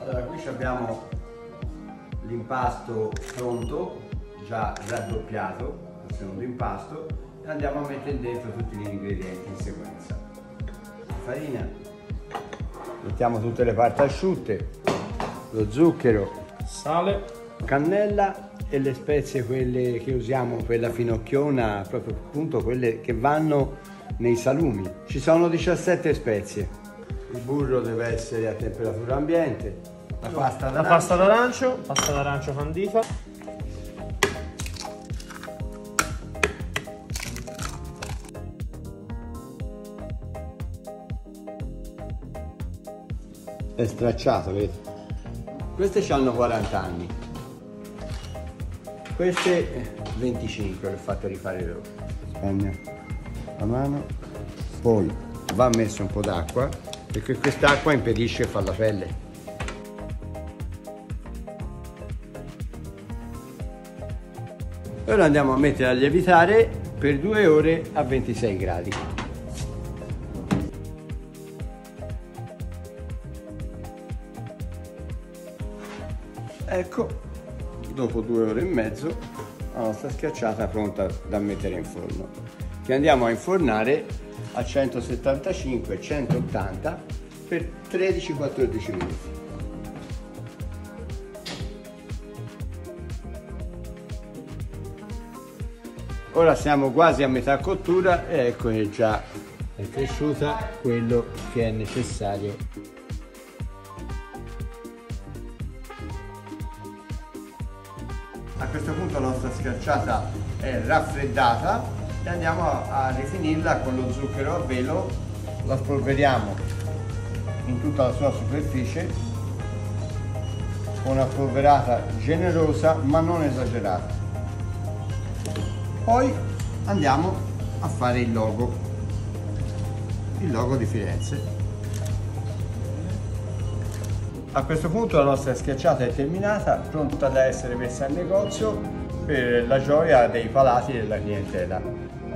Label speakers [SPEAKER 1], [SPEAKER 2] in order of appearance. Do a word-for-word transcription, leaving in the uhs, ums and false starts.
[SPEAKER 1] Allora, qui abbiamo l'impasto pronto, già raddoppiato, il secondo impasto, e andiamo a mettere dentro tutti gli ingredienti in sequenza. Farina, mettiamo tutte le parti asciutte, lo zucchero,
[SPEAKER 2] sale,
[SPEAKER 1] cannella e le spezie, quelle che usiamo per la finocchiona, proprio appunto quelle che vanno nei salumi. Ci sono diciassette spezie. Il burro deve essere a temperatura ambiente, la pasta d'arancio,
[SPEAKER 2] la pasta d'arancio, pasta d'arancio candita,
[SPEAKER 1] è stracciato, vedi? Queste hanno quaranta anni, queste venticinque, le ho fatte rifare loro. Spegna la mano, poi va messo un po' d'acqua perché quest'acqua impedisce di fare la pelle. Ora andiamo a mettere a lievitare per due ore a ventisei gradi. Ecco, dopo due ore e mezzo la nostra schiacciata è pronta da mettere in forno, che andiamo a infornare a centosettantacinque centottanta per tredici quattordici minuti. Ora siamo quasi a metà cottura e ecco che già è cresciuta quello che è necessario. A questo punto la nostra schiacciata è raffreddata e andiamo a, a rifinirla con lo zucchero a velo. La spolveriamo in tutta la sua superficie con una polverata generosa ma non esagerata. Poi andiamo a fare il logo, il logo di Firenze. A questo punto la nostra schiacciata è terminata, pronta da essere messa in negozio per la gioia dei palati della clientela.